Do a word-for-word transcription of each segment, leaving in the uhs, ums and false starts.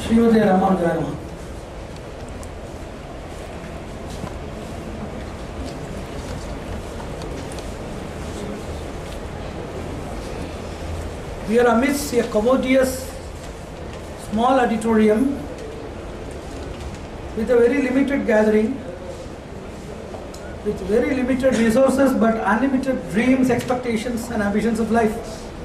Srimati Ramanujaya Namaha. We are amidst a commodious small auditorium with a very limited gathering, with very limited resources but unlimited dreams, expectations and ambitions of life.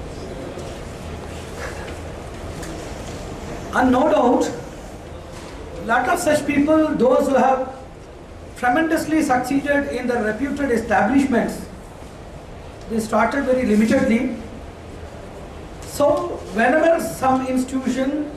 And no doubt, lot of such people, those who have tremendously succeeded in the reputed establishments, they started very limitedly. So whenever some institution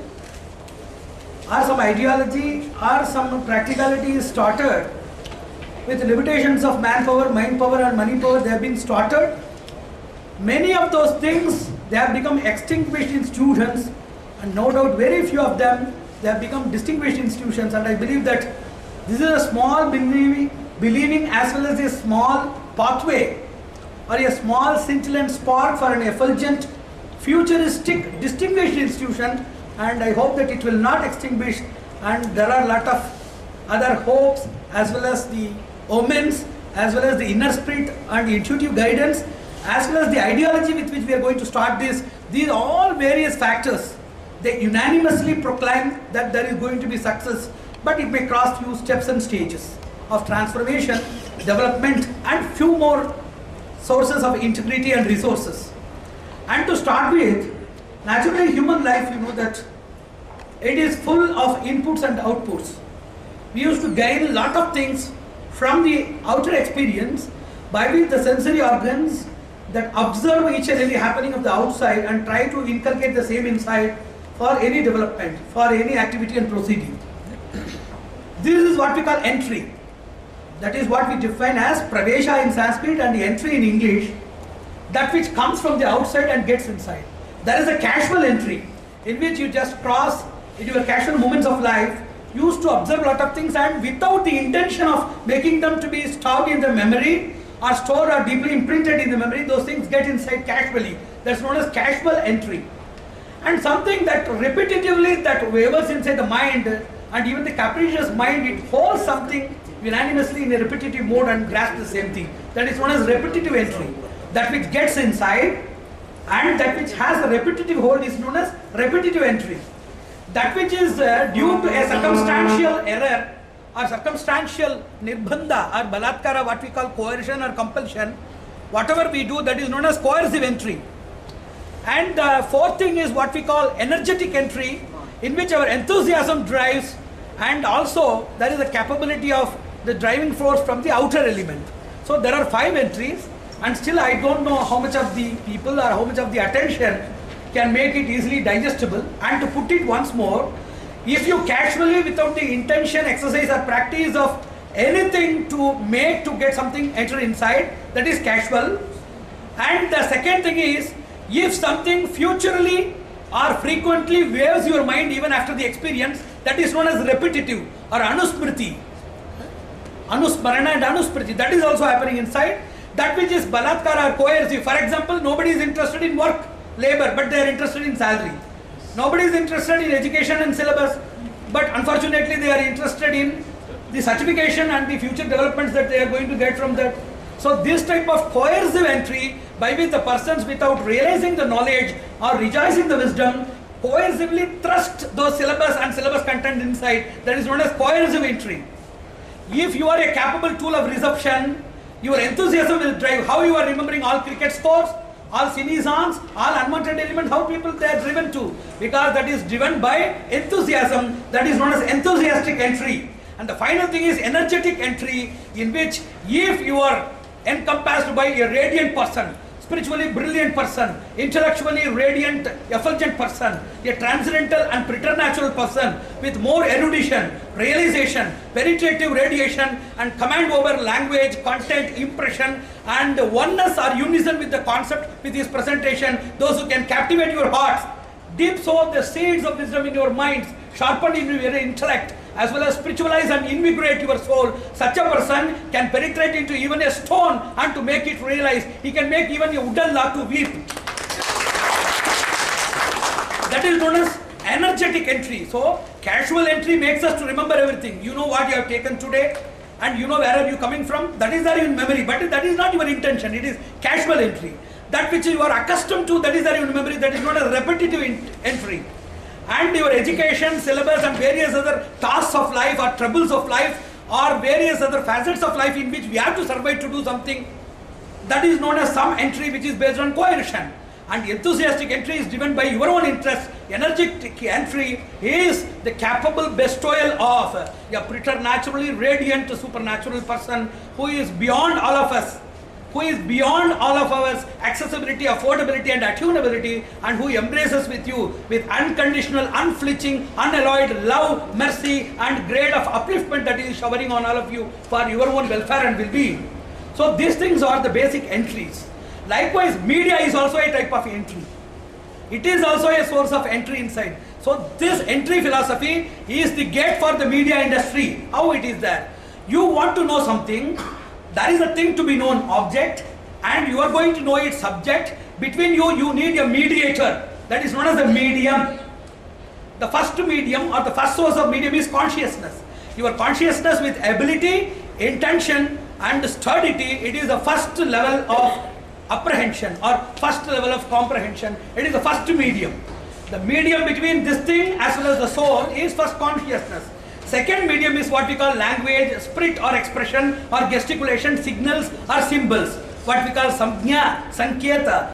or some ideology or some practicality is started with limitations of manpower, mind power and money power, they have been started. Many of those things, they have become extinguished institutions, and no doubt very few of them, they have become distinguished institutions. And I believe that this is a small believing, believing as well as a small pathway or a small scintillant spark for an effulgent, futuristic, distinguished institution, and I hope that it will not extinguish. And there are a lot of other hopes as well as the omens, as well as the inner spirit and intuitive guidance, as well as the ideology with which we are going to start this. These all various factors, they unanimously proclaim that there is going to be success, but it may cross few steps and stages of transformation, development and few more sources of integrity and resources. And to start with, naturally human life, you know that it is full of inputs and outputs. We used to gain a lot of things from the outer experience by which the sensory organs that observe each and every happening of the outside and try to inculcate the same inside for any development, for any activity and proceeding. This is what we call entry. That is what we define as pravesha in Sanskrit and the entry in English. That which comes from the outside and gets inside. There is a casual entry in which you just cross into your casual moments of life, you used to observe a lot of things, and without the intention of making them to be stored in the memory or stored or deeply imprinted in the memory, those things get inside casually. That's known as casual entry. And something that repetitively that wavers inside the mind, and even the capricious mind, it holds something unanimously in a repetitive mode and grasps the same thing. That is known as repetitive entry. That which gets inside and that which has a repetitive hold is known as repetitive entry. That which is uh, due to a circumstantial error or circumstantial nirbandha or balatkara, what we call coercion or compulsion, whatever we do, that is known as coercive entry. And the fourth thing is what we call energetic entry, in which our enthusiasm drives, and also there is a capability of the driving force from the outer element. So there are five entries. And still I don't know how much of the people or how much of the attention can make it easily digestible. And to put it once more, if you casually, without the intention, exercise or practice of anything to make to get something enter inside, that is casual. And the second thing is, if something futurally or frequently waves your mind even after the experience, that is known as repetitive or anusmriti. Anusmarana and anusmriti, that is also happening inside. That which is balatkara or coercive. For example, nobody is interested in work, labor, but they are interested in salary. Nobody is interested in education and syllabus, but unfortunately they are interested in the certification and the future developments that they are going to get from that. So this type of coercive entry, by which the persons without realizing the knowledge or rejoicing the wisdom, coercively thrust those syllabus and syllabus content inside, that is known as coercive entry. If you are a capable tool of reception, your enthusiasm will drive how you are remembering all cricket scores, all cine songs, all unwanted elements, how people they are driven to. Because that is driven by enthusiasm, that is known as enthusiastic entry. And the final thing is energetic entry, in which if you are encompassed by a radiant person, spiritually brilliant person, intellectually radiant, effulgent person, a transcendental and preternatural person with more erudition, realization, penetrative radiation and command over language, content, impression and oneness or unison with the concept with his presentation, those who can captivate your hearts, deep sow the seeds of wisdom in your minds, sharpen in your intellect, as well as spiritualize and invigorate your soul. Such a person can penetrate into even a stone and to make it realize. He can make even a wooden log to weep. That is known as energetic entry. So casual entry makes us to remember everything. You know what you have taken today and you know where are you coming from. That is there in memory, but that is not your intention. It is casual entry. That which you are accustomed to, that is there in memory. That is not a repetitive entry. And your education, syllabus and various other tasks of life or troubles of life or various other facets of life in which we have to survive to do something, that is known as some entry which is based on coercion. And enthusiastic entry is driven by your own interest. Energetic entry is the capable bestowal of a preternaturally radiant supernatural person who is beyond all of us, who is beyond all of us accessibility, affordability and attainability, and who embraces with you with unconditional, unflinching, unalloyed love, mercy and grade of upliftment that is showering on all of you for your own welfare and well-being. So these things are the basic entries. Likewise, media is also a type of entry. It is also a source of entry inside. So this entry philosophy is the gate for the media industry. How it is there? You want to know something, there is a thing to be known, object, and you are going to know its subject. Between you, you need a mediator. That is known as a medium. The first medium or the first source of medium is consciousness. Your consciousness with ability, intention and sturdity, it is the first level of apprehension or first level of comprehension. It is the first medium. The medium between this thing as well as the soul is first consciousness. Second medium is what we call language, spirit or expression or gesticulation, signals or symbols. What we call samjna, sanketa,